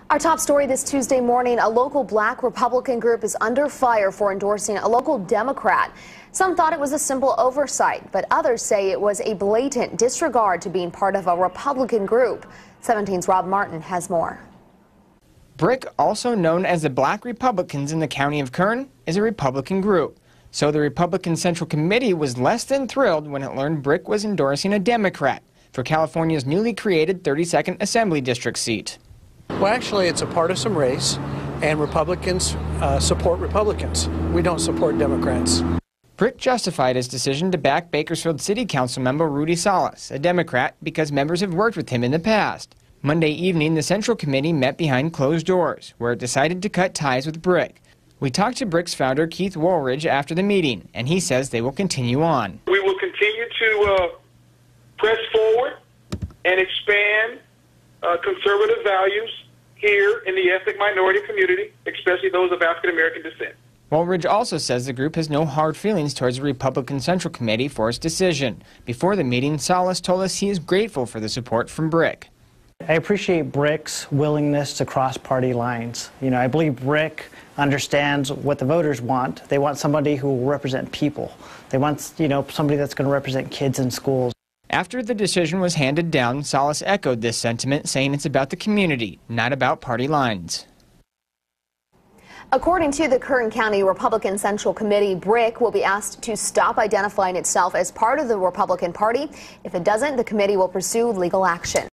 Our top story this Tuesday morning, a local black Republican group is under fire for endorsing a local Democrat. Some thought it was a simple oversight, but others say it was a blatant disregard to being part of a Republican group. 17's Rob Martin has more. BRIC, also known as the Black Republicans in the county of Kern, is a Republican group. So the Republican Central Committee was less than thrilled when it learned BRIC was endorsing a Democrat for California's newly created 32nd Assembly District seat. Well, actually, it's a partisan race, and Republicans support Republicans. We don't support Democrats. BRIC justified his decision to back Bakersfield City Council member Rudy Salas, a Democrat, because members have worked with him in the past. Monday evening, the Central Committee met behind closed doors, where it decided to cut ties with BRIC. We talked to BRIC's founder, Keith Woolridge, after the meeting, and he says they will continue on. We will continue to press forward and expand conservative values here in the ethnic minority community, especially those of African American descent. Woolridge also says the group has no hard feelings towards the Republican Central Committee for its decision. Before the meeting, Salas told us he is grateful for the support from BRIC. I appreciate BRIC's willingness to cross party lines. I believe BRIC understands what the voters want. They want somebody who will represent people. They want, somebody that's going to represent kids in schools. After the decision was handed down, Salas echoed this sentiment, saying it's about the community, not about party lines. According to the Kern County Republican Central Committee, BRIC will be asked to stop identifying itself as part of the Republican Party. If it doesn't, the committee will pursue legal action.